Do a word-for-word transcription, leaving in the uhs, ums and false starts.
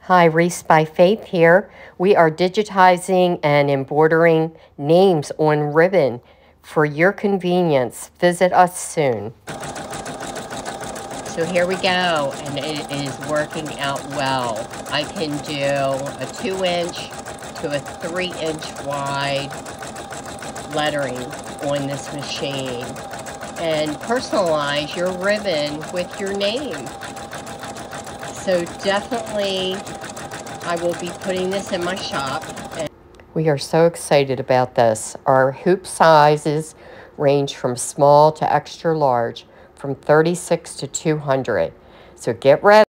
Hi, Wreaths by Faith here. We are digitizing and embroidering names on ribbon. For your convenience, visit us soon. So here we go, and it is working out well. I can do a two inch to a three inch wide lettering on this machine and personalize your ribbon with your name. So definitely, I will be putting this in my shop. And we are so excited about this. Our hoop sizes range from small to extra large, from thirty-six to two hundred. So get ready.